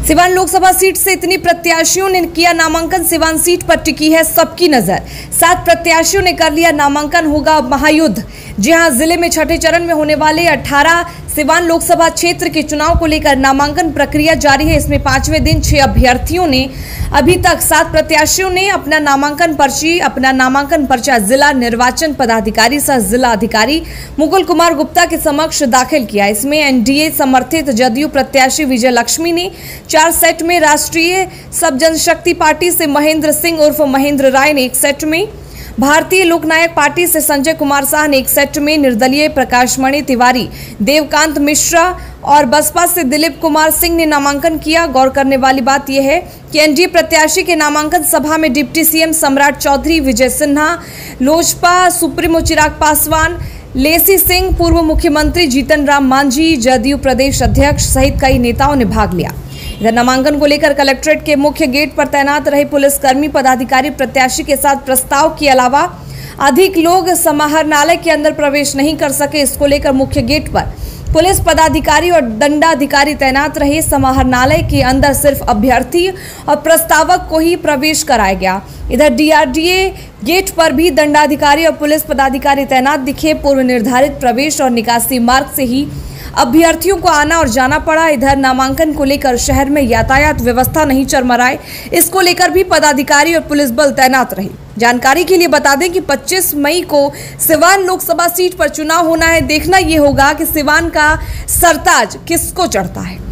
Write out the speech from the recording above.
Siwan Lok Sabha seat से इतनी प्रत्याशियों ने किया नामांकन। सिवान सीट पर टिकी है सबकी नजर। 7 प्रत्याशियों ने कर लिया नामांकन। होगा महायुद्ध। जी हां, जिले में छठे चरण में होने वाले 18 सिवान लोकसभा क्षेत्र के चुनाव को लेकर नामांकन प्रक्रिया जारी है। इसमें 5वें दिन 6 अभ्यर्थियों ने अभी तक 7 प्रत्याशियों ने अपना नामांकन पर्चा जिला निर्वाचन पदाधिकारी सह जिला अधिकारी मुकुल कुमार गुप्ता के समक्ष दाखिल किया। इसमें एनडीए समर्थित जदयू प्रत्याशी विजय लक्ष्मी ने 4 सेट में, राष्ट्रीय सब जनशक्ति पार्टी से महेंद्र सिंह उर्फ महेंद्र राय ने 1 सेट में, भारतीय लोकनायक पार्टी से संजय कुमार शाह ने 1 सेट में, निर्दलीय प्रकाशमणि तिवारी, देवकांत मिश्रा और बसपा से दिलीप कुमार सिंह ने नामांकन किया। गौर करने वाली बात यह है कि एनडीए प्रत्याशी के नामांकन सभा में डिप्टी सीएम सम्राट चौधरी, विजय सिन्हा, लोजपा सुप्रीमो चिराग पासवान, लेसी सिंह, पूर्व मुख्यमंत्री जीतन राम मांझी, जदयू प्रदेश अध्यक्ष सहित कई नेताओं ने भाग लिया। इधर नामांकन को लेकर कलेक्ट्रेट के मुख्य गेट पर तैनात रहे पुलिसकर्मी पदाधिकारी प्रत्याशी के साथ प्रस्ताव के अलावा अधिक लोग समाहरणालय के अंदर प्रवेश नहीं कर सके। इसको लेकर मुख्य गेट पर पुलिस पदाधिकारी और दंडाधिकारी तैनात रहे। समाहरणालय के अंदर सिर्फ अभ्यर्थी और प्रस्तावक को ही प्रवेश कराया गया। इधर डीआरडीए गेट पर भी दंडाधिकारी और पुलिस पदाधिकारी तैनात दिखे। पूर्व निर्धारित प्रवेश और निकासी मार्ग से ही अभ्यर्थियों को आना और जाना पड़ा। इधर नामांकन को लेकर शहर में यातायात व्यवस्था नहीं चरमराए, इसको लेकर भी पदाधिकारी और पुलिस बल तैनात रहे। जानकारी के लिए बता दें कि 25 मई को सिवान लोकसभा सीट पर चुनाव होना है। देखना यह होगा कि सिवान का सरताज किसको चढ़ता है।